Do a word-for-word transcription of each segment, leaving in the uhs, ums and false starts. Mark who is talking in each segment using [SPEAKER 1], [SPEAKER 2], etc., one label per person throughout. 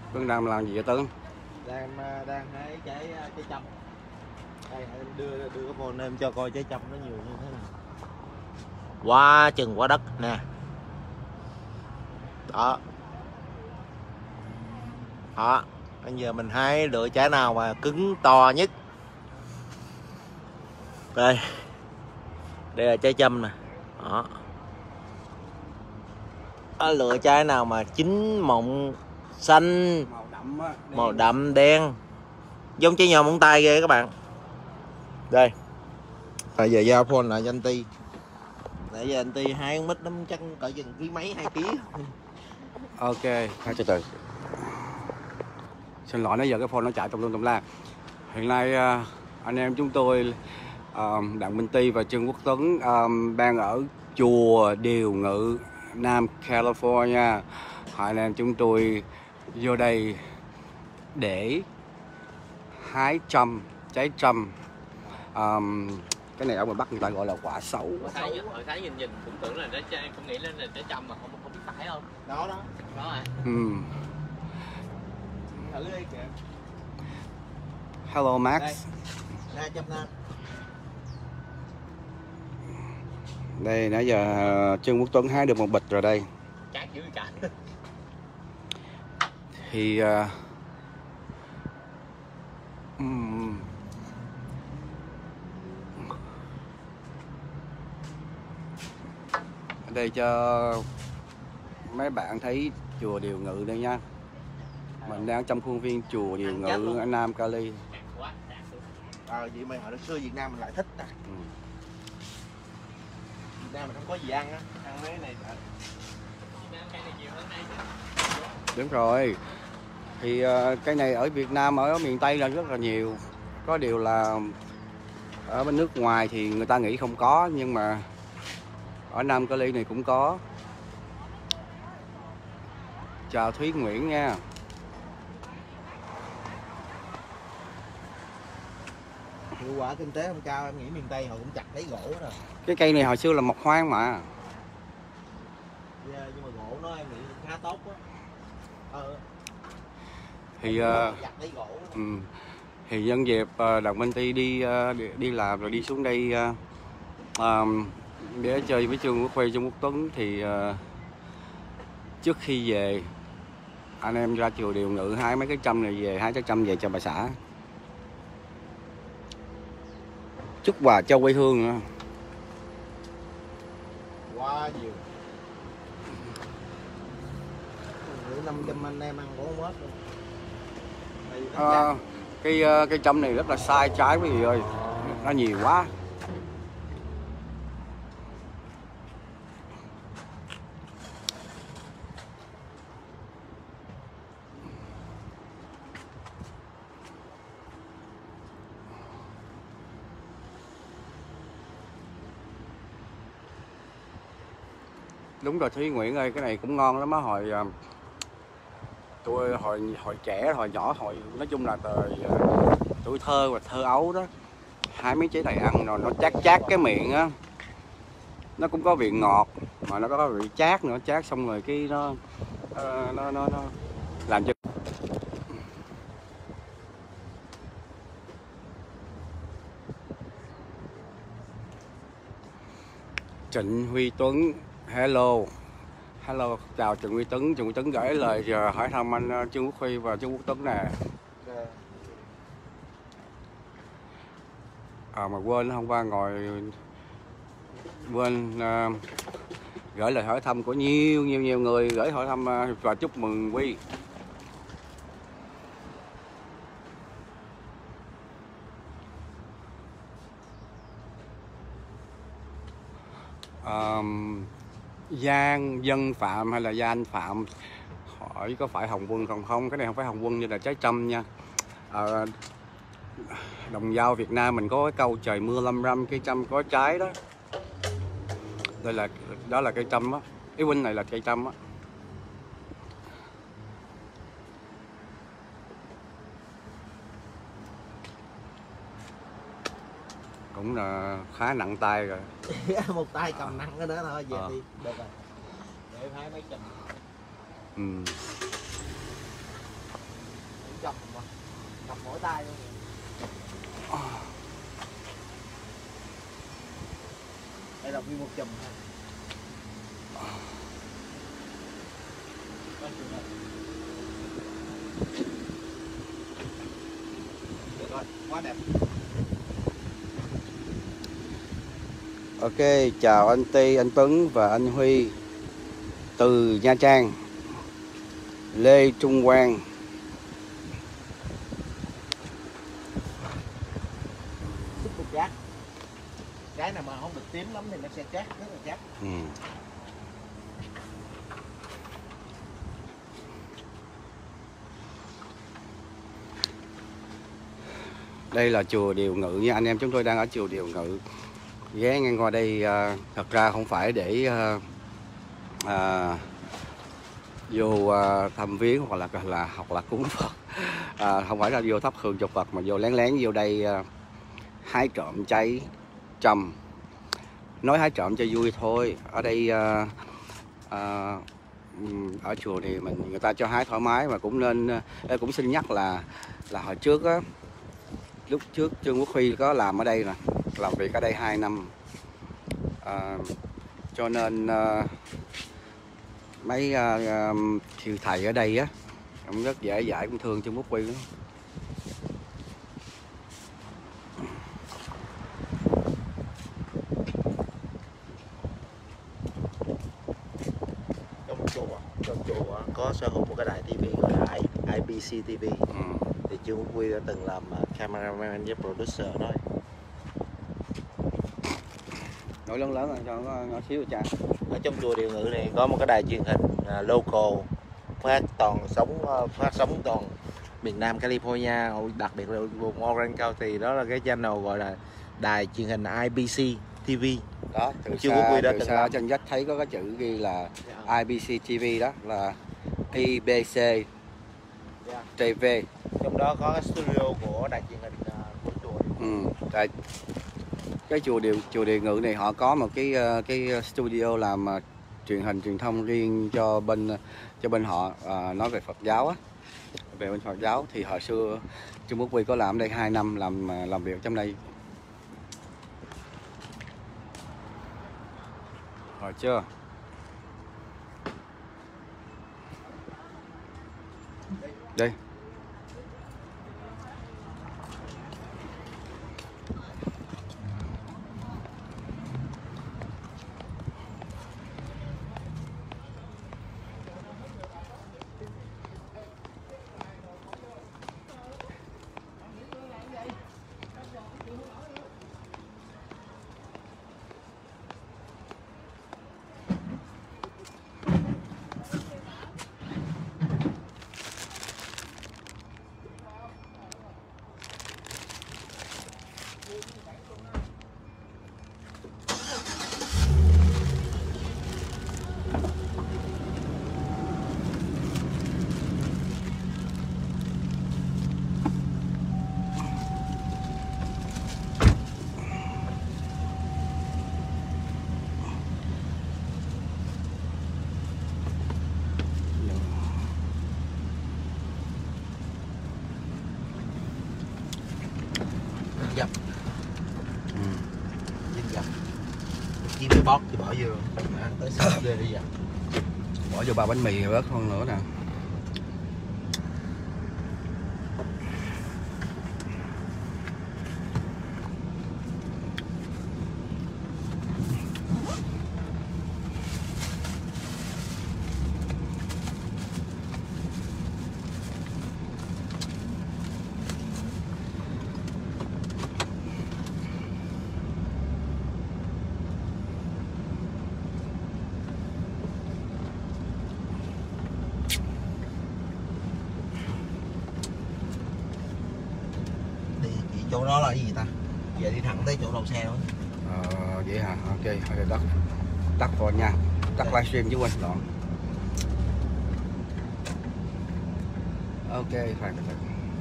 [SPEAKER 1] Tuấn đang làm gì vậy Tuấn?
[SPEAKER 2] Đang đang hái trái trái chăm. Đây em đưa đưa cái phone em cho coi trái chăm nó nhiều như thế nào. Quá chừng quá đất nè. Đó. Đó. Bây giờ mình hái lựa trái nào mà cứng to nhất. Đây. Đây là trái chăm nè. Đó. Đó, lựa trái nào mà chín mọng xanh
[SPEAKER 1] Màu đậm á, đen.
[SPEAKER 2] Màu đậm đen giống trái nho móng tay ghê các bạn. Đây. Bây giờ giao phone lại cho anh Ti. Nãy giờ anh Ti hái mít lắm, chắc cỡ chừng ký mấy hai ký.
[SPEAKER 1] Ok, hai từ từ. Xin lỗi, nãy giờ cái phone nó chạy tùm lum tùm la. Hiện nay uh, anh em chúng tôi uh, Đặng Minh Ti và Trương Quốc Tuấn um, đang ở chùa Điều Ngự, Nam California. Hai anh em chúng tôi vô đây để hái trâm, trái trâm. Um, cái này ở ngoài Bắc người ta gọi là quả sấu.
[SPEAKER 3] Hồi thấy, hồi thấy nhìn nhìn cũng tưởng là trái, cũng nghĩ là trái chăm mà không không biết phải không?
[SPEAKER 2] Đó đó.
[SPEAKER 3] Đó à.
[SPEAKER 1] Ừ.
[SPEAKER 2] Thử đi kìa.
[SPEAKER 1] Hello Max.
[SPEAKER 2] Đây. Ra chăm nam.
[SPEAKER 1] Đây nãy giờ Trương Quốc Tuấn hái được một bịch rồi đây.
[SPEAKER 3] Chát dữ cả.
[SPEAKER 1] Thì uh, um, ở đây cho mấy bạn thấy chùa Điều Ngự đây nha. Mình đang trong khuôn viên chùa Điều Ngự ở Nam Cali.
[SPEAKER 2] Ờ vậy mà hồi xưa Việt Nam mình lại thích ta.
[SPEAKER 1] Ừ.
[SPEAKER 2] Việt Nam mình không có gì ăn á, ăn mấy này.
[SPEAKER 1] Đúng rồi. Thì uh, cái này ở Việt Nam, ở miền Tây là rất là nhiều. Có điều là ở bên nước ngoài thì người ta nghĩ không có, nhưng mà ở Nam Cali này cũng có. Chào Thúy Nguyễn nha.
[SPEAKER 2] Hiệu quả kinh tế không cao, em nghĩ miền Tây họ cũng chặt lấy gỗ rồi.
[SPEAKER 1] Cái cây này hồi xưa là mọc hoang mà.
[SPEAKER 2] Yeah, nhưng mà gỗ nó em nghĩ khá tốt á. Ờ.
[SPEAKER 1] Thì uh,
[SPEAKER 2] chặt lấy gỗ.
[SPEAKER 1] Ừ. Thì nhân dịp uh, Đặng Minh Ti đi, uh, đi đi làm rồi đi xuống đây uh, um, để chơi với Trương Quốc Huy, Trương Quốc Tuấn thì uh, trước khi về anh em ra chùa Điều Ngự hái mấy cái trâm này về, hái trái trâm về cho bà xã, chúc quà cho quê hương nữa.
[SPEAKER 2] Quá nhiều. năm trăm anh em ăn có hết luôn.
[SPEAKER 1] À, cái cái trâm này rất là sai trái quý vị ơi, nó nhiều quá. Đúng rồi Thúy Nguyễn ơi, cái này cũng ngon lắm á. Hồi tôi hồi hồi trẻ, hồi nhỏ, hồi nói chung là thời tuổi thơ và thơ ấu đó, hai mấy trái này ăn rồi nó chát chát cái miệng á, nó cũng có vị ngọt mà nó có vị chát nữa, chát xong rồi cái nó uh, nó, nó nó làm cho. Trịnh Huy Tuấn, hello. Hello, chào Trịnh Huy Tuấn. Trịnh Huy Tuấn gửi lời giờ hỏi thăm anh Trương Quốc Huy và Trương Quốc Tuấn nè. À mà quên hôm qua ngồi quên uh, gửi lời hỏi thăm của nhiều nhiều nhiều người gửi hỏi thăm uh, và chúc mừng Huy. Um, Giang Dân Phạm hay là Giang Phạm hỏi có phải Hồng Quân không? Không, cái này không phải Hồng Quân, như là trái trâm nha. À, Đồng Dao Việt Nam mình có cái câu trời mưa lâm râm cây trâm có trái đó. Đây là đó là cây trâm á. Ý huynh này là cây trâm á. Cũng là khá nặng tay rồi.
[SPEAKER 2] Một tay cầm nặng cái đó thôi, về
[SPEAKER 1] ờ.
[SPEAKER 2] đi được rồi. Để em hái mấy chùm.
[SPEAKER 1] Ừ.
[SPEAKER 2] cầm mà cầm mỗi tay luôn. Đây là nguyên một chùm ha. Được rồi, quá đẹp.
[SPEAKER 1] Ok, chào anh Ti, anh Tuấn và anh Huy từ Nha Trang. Lê Trung Quang.
[SPEAKER 2] Xúc cục chát. Cái nào mà không được tím lắm thì nó sẽ chát, rất là chát.
[SPEAKER 1] Ừ. Đây là chùa Điều Ngự nha, anh em chúng tôi đang ở chùa Điều Ngự. Ghé ngang qua đây à, thật ra không phải để à, à, vô à, thăm viếng hoặc là là hoặc là cúng Phật, à, không phải là vô thắp hương cho Phật mà vô lén lén vô đây à, hái trộm cháy trầm. Nói hái trộm cho vui thôi. Ở đây à, à, ở chùa thì mình người ta cho hái thoải mái, mà cũng nên cũng xin nhắc là là hồi trước á, lúc trước Trương Quốc Huy có làm ở đây nè, làm việc ở đây hai năm, à, cho nên à, mấy à, thiều thầy ở đây á cũng rất dễ dãi, cũng thương Trương Quốc Huy lắm.
[SPEAKER 2] Trong chùa, trong chùa có sở hữu một cái đài tivi gọi là i bê xê ti vi.
[SPEAKER 1] Ừ.
[SPEAKER 2] Thì Trương Quốc Huy đã từng làm cameraman với producer đó.
[SPEAKER 1] Nổi lớn lớn rồi cho nó nhỏ xíu cha.
[SPEAKER 2] Ở trong chùa Điều Ngự này có một cái đài truyền hình uh, local phát toàn sống uh, phát sóng toàn miền Nam California, đặc biệt là vùng Orange County. Đó là cái channel gọi là đài truyền hình i bê xê ti vi.
[SPEAKER 1] Đó, từ
[SPEAKER 2] Trương
[SPEAKER 1] xa,
[SPEAKER 2] Quốc Huy đã
[SPEAKER 1] từ
[SPEAKER 2] từng
[SPEAKER 1] xa
[SPEAKER 2] làm.
[SPEAKER 1] trên vách thấy có cái chữ ghi là
[SPEAKER 2] Yeah.
[SPEAKER 1] i bê xê ti vi, đó là i bê xê
[SPEAKER 2] Yeah.
[SPEAKER 1] ti vi.
[SPEAKER 2] Trong đó có cái studio của đài truyền hình uh, của chùa.
[SPEAKER 1] Ừ, tại cái chùa Điều chùa Điều Ngự này họ có một cái cái studio làm uh, truyền hình truyền thông riêng cho bên cho bên họ, uh, nói về Phật giáo á, về bên Phật giáo. Thì hồi xưa Trương Quốc Huy có làm ở đây hai năm, làm làm việc trong đây. Rồi chưa? Đây.
[SPEAKER 2] Dập. Ừ. Dập. Kiếm cái bót thì bỏ vô. À, tới sắp về đi dập.
[SPEAKER 1] Bỏ vô ba bánh mì bớt hơn nữa nè.
[SPEAKER 2] Chỗ đó là cái gì ta? Giờ đi thẳng tới chỗ đầu xe đó.
[SPEAKER 1] Ờ, vậy hả? Ok, thôi đất tắt rồi nha, tắt livestream chứ quên đoạn. Ok, phải phải.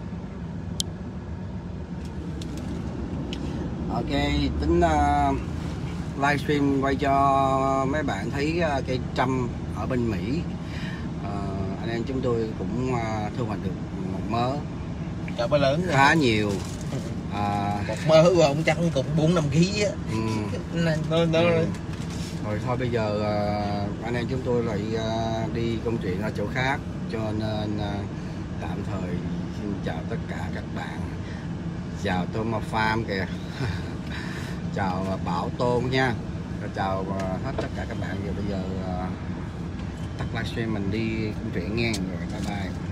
[SPEAKER 1] Ok, tính uh, livestream quay cho mấy bạn thấy uh, cây trăm ở bên Mỹ. Uh, anh em chúng tôi cũng uh, thu hoạch được một mớ
[SPEAKER 2] Chợ ba lớn
[SPEAKER 1] khá nhiều. À,
[SPEAKER 2] một mớ của ông chắc cũng bốn năm ký á.
[SPEAKER 1] Ừ.
[SPEAKER 2] nó, nó...
[SPEAKER 1] Ừ. Rồi thôi bây giờ uh, anh em chúng tôi lại uh, đi công chuyện ở chỗ khác, cho nên uh, tạm thời xin chào tất cả các bạn. Chào Thomas Farm kìa. Chào Bảo Tôn nha. Rồi chào uh, hết tất cả các bạn. Giờ bây giờ uh, tắt livestream mình đi công chuyện nghe rồi, bye bye.